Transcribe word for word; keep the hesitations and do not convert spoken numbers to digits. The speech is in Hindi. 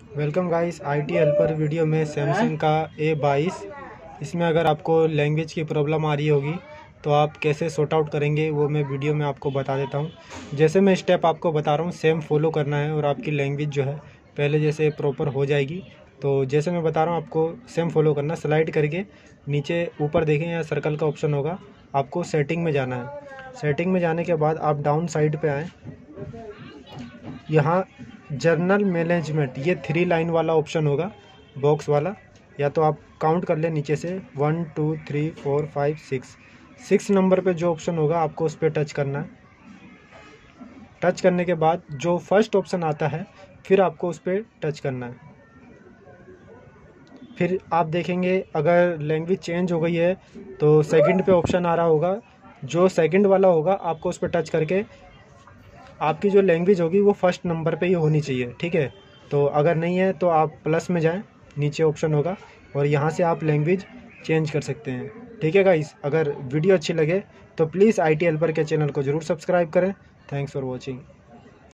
Welcome guys, I T helper video में सैमसंग का ए बाईस। इसमें अगर आपको लैंग्वेज की प्रॉब्लम आ रही होगी तो आप कैसे सॉर्ट आउट करेंगे वो मैं वीडियो में आपको बता देता हूँ। जैसे मैं स्टेप आपको बता रहा हूँ सेम फॉलो करना है और आपकी लैंग्वेज जो है पहले जैसे प्रॉपर हो जाएगी। तो जैसे मैं बता रहा हूँ आपको सेम फॉलो करना। स्लाइड करके नीचे ऊपर देखें यहाँ सर्कल का ऑप्शन होगा, आपको सेटिंग में जाना है। सेटिंग में जाने के बाद आप डाउन साइड पे आएँ, यहाँ जर्नल मैनेजमेंट ये थ्री लाइन वाला ऑप्शन होगा, बॉक्स वाला। या तो आप काउंट कर ले नीचे से one two three four five six six number पे जो ऑप्शन होगा आपको उस पर टच करना है। टच करने के बाद जो फर्स्ट ऑप्शन आता है फिर आपको उस पर टच करना है। फिर आप देखेंगे अगर लैंग्वेज चेंज हो गई है तो सेकंड पे ऑप्शन आ रहा होगा, जो सेकंड वाला होगा आपको उस पर टच करके आपकी जो लैंग्वेज होगी वो फर्स्ट नंबर पे ही होनी चाहिए, ठीक है। तो अगर नहीं है तो आप प्लस में जाएं, नीचे ऑप्शन होगा और यहाँ से आप लैंग्वेज चेंज कर सकते हैं, ठीक है गाइस। अगर वीडियो अच्छी लगे तो प्लीज़ आई टी हेल्पर के चैनल को ज़रूर सब्सक्राइब करें। Thanks for watching.